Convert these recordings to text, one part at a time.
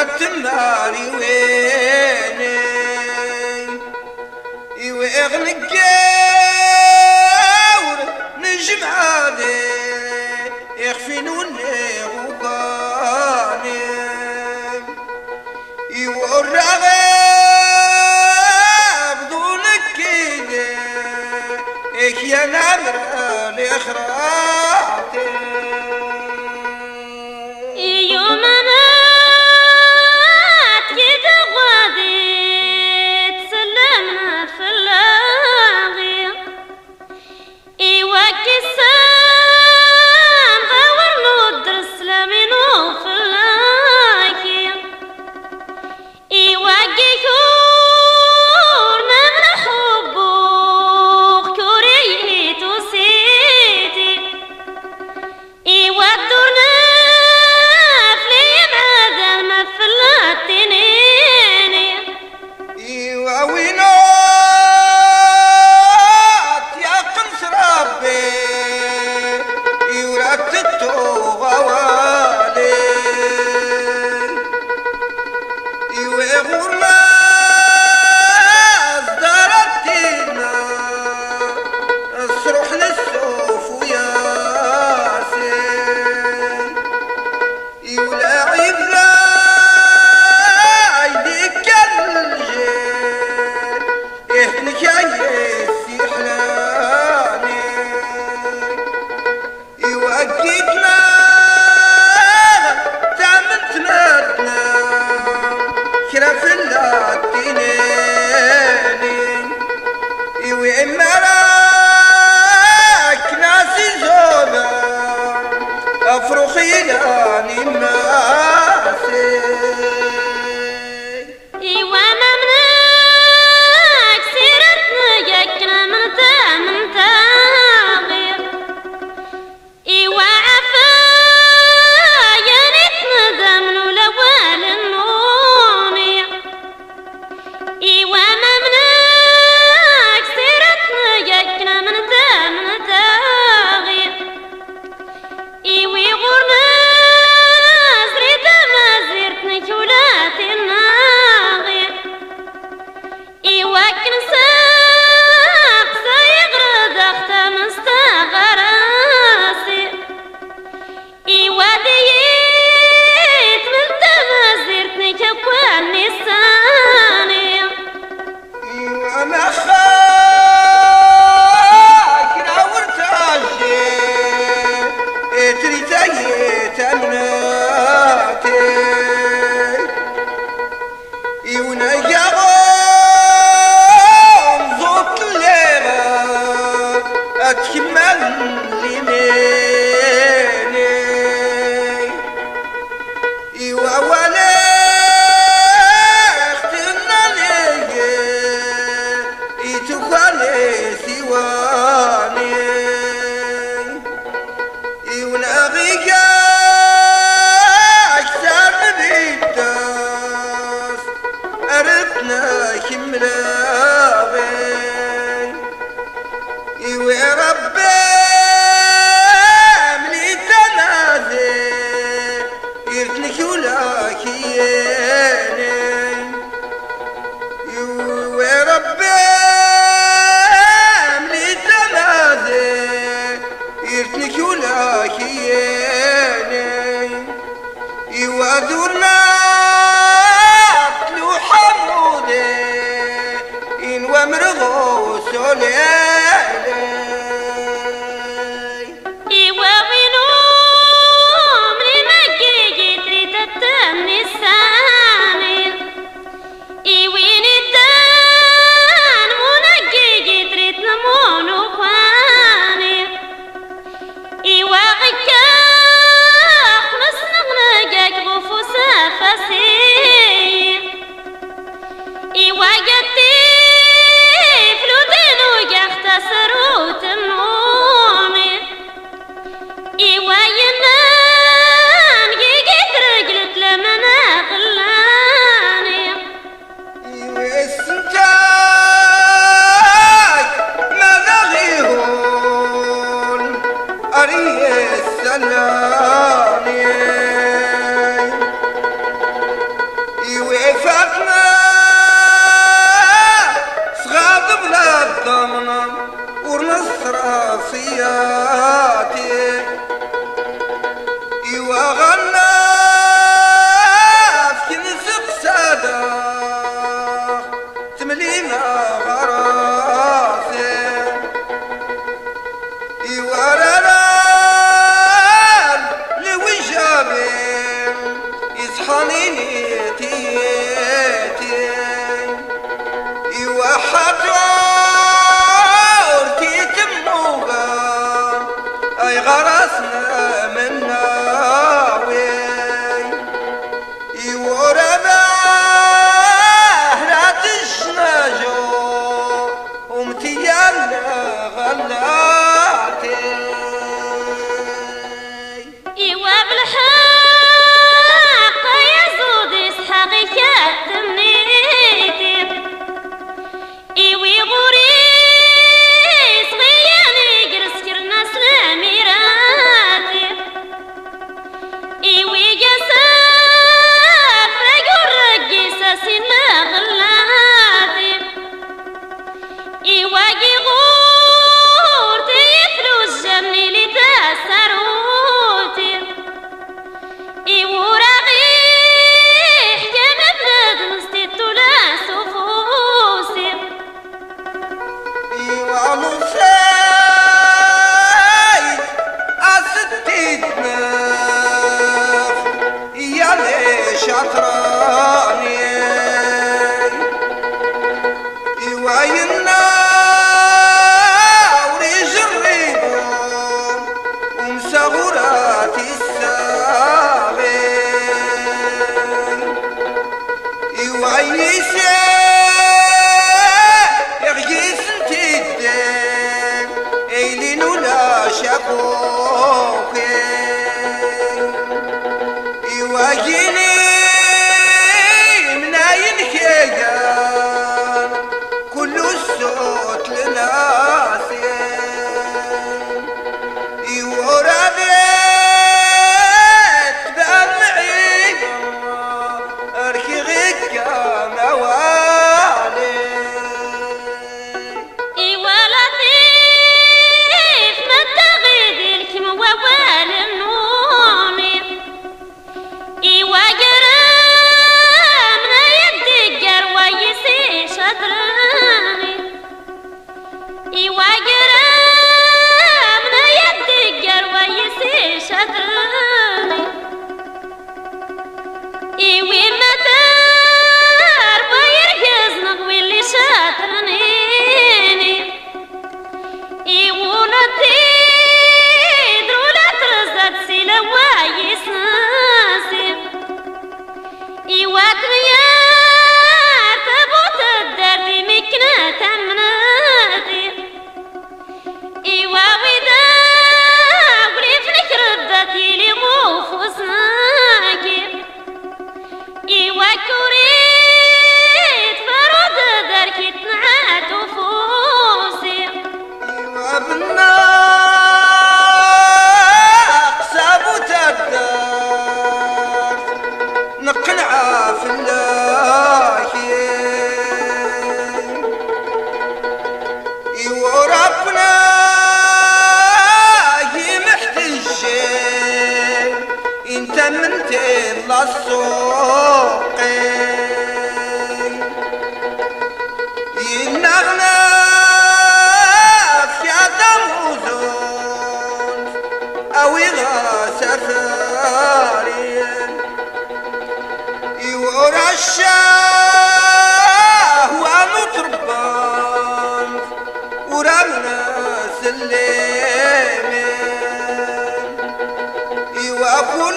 يورات النار ويني يوغني الجاور نجم عادي يخفينوني وقاني يورغب دونك كده يا نمر لإخراتي يوقفنا صغاد بلا الضمنة ورنصر راسياتي يوغلنا في نسق سادة تملينا غراسي يورنا لوجابي يصحانيني تيتي يوحدور تيتموغا اي غرسنا من ناوي يورنا هرات الشناجو ومتيانا غلاتي ايوا بالحق يا زود اسحاقي كاتمنيتي ايوي غوريس غياني قرس كرنا سلاميراتي ايوي قساف رقي ساسينا غلاتي ايوا غور تيفلوس جمني لي تاسروتي ايوا رغيح كان بلاد مستيتو لا سفوسي وعمسايد أستيتنا يا ليش عطراني يوعينا وريج الريبو ومسغورات الساغي يوعيسي شكوكي يواجيني من عينك يا كل الصوت لناسي يورابيت بأمعي أركي غيكا موالي السوق ينغنى في عدم وزون أو سفاري يورى الشاه ومطربان ورمنا سليمين يوقول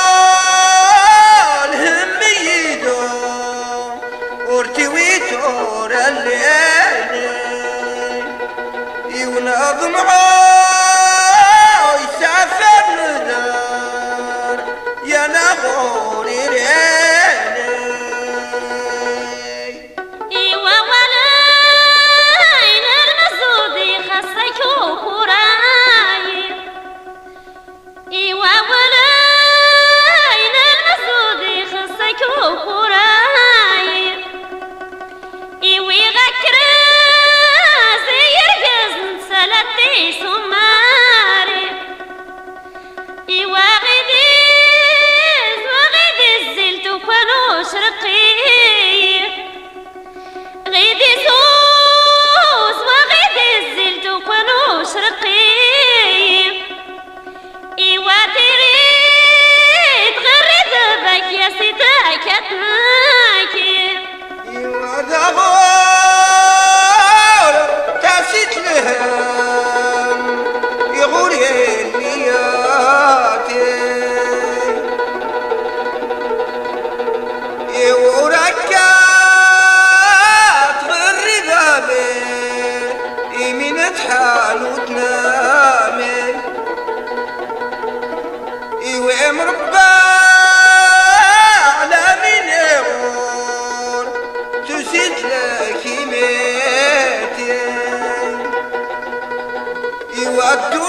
ينظم يسافر ندار يا نغوري ريني ايوا ولاين المزودي خاصك وراي ايوا ولاين المزودي خاصك وراي شرقي غيدي سوس وغيدي الزلت وكونو شرقي إيوا تريد غرد بك يا سيدك أتناكي إيوا دغور تاسيت لهم يغور يلياتي إيوا ركات غرد بي إيمنت حالو تنامي إيوا مربى على من يغور تسيت لك ميتي إيوا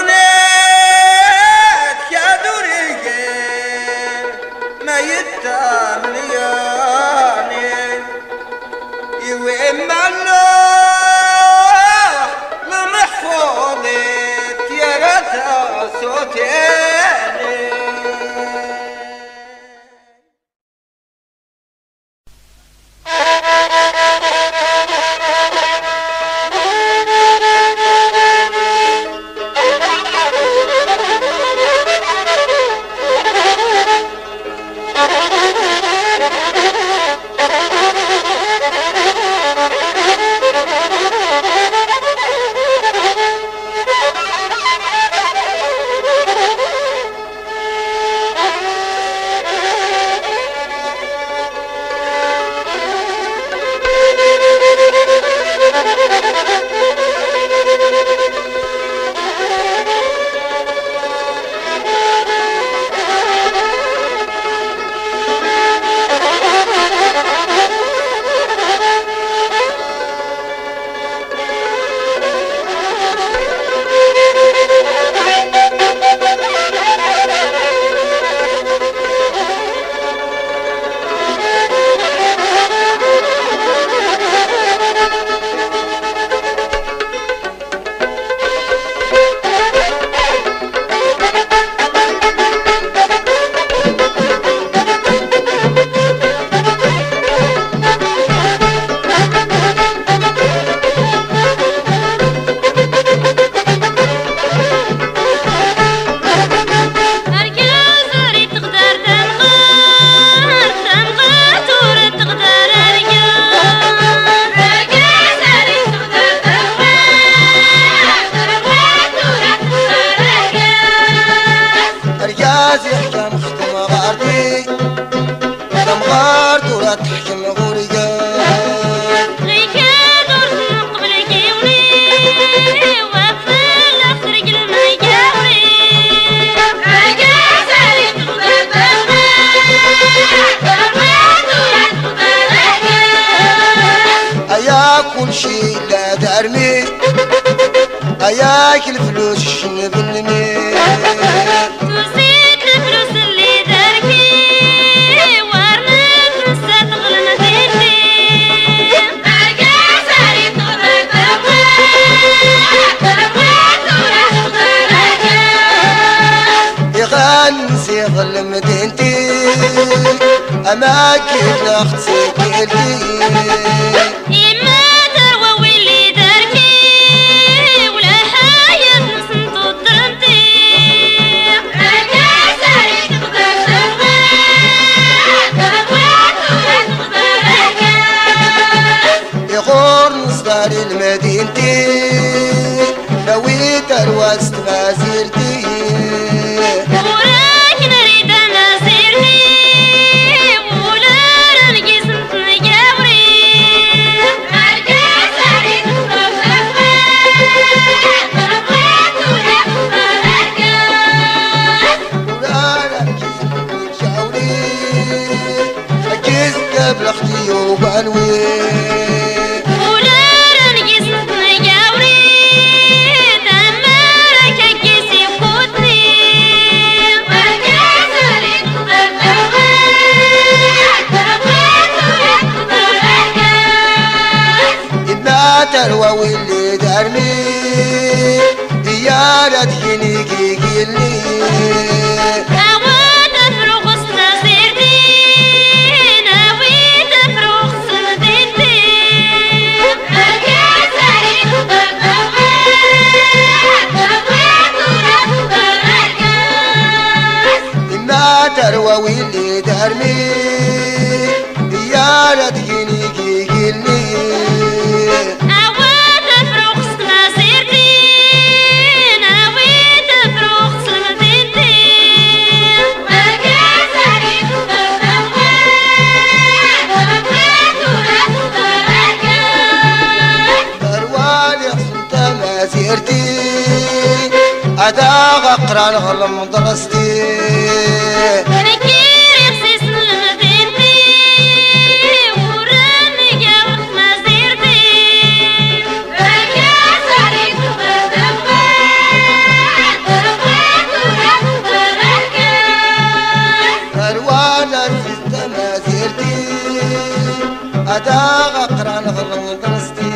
الدنيا يا دوريين ما يتاملياني إيوا إما الله لمحفوظت يا غتا صوتيني أياك الفلوس شنو بالميل تزيد الفلوس اللي داركي ورنك نسى تغلنا ديتي عرقاس علي تغلى يغنس يغل مدينتي أماكن أختي كيلتي المدينتي نويت الوسط ما زرتي وراك نريد انا سيرتي ولا نقيس نجاوري عرقاس علي ولا نقيس نجاوري أكيس قبل اختي وبنوي تروى واللي دارني ديارة ينيكي كيلي أود أفرغ سيرتي ناوي دارمي يا رتيني كيكلي عواد فروق سما سيرتين عواد فروق سما دينتين وكان سريت دروالي حصلت مسيرتي أداغ أقرأ الغلم درستي أداغ أقرأ الغلم درستي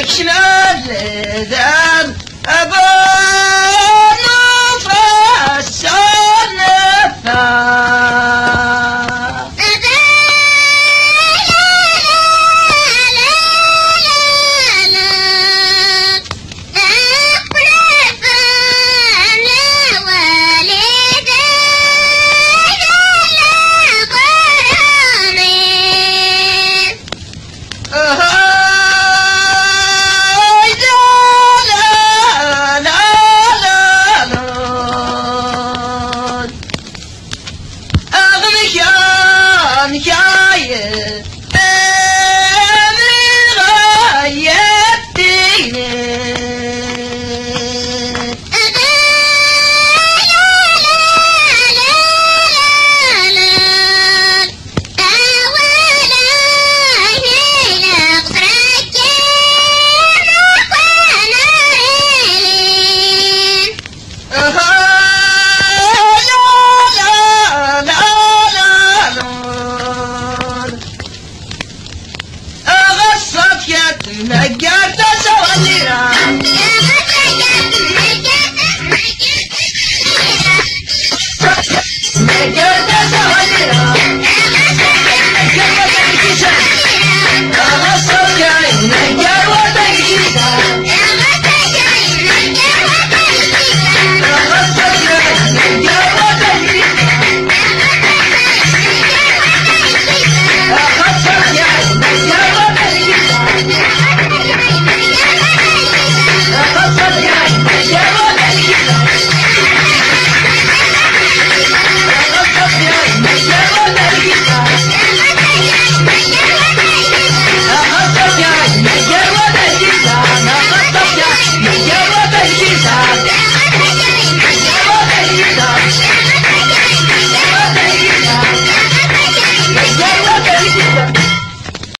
كشنا الذان أبان نفس النفا نجا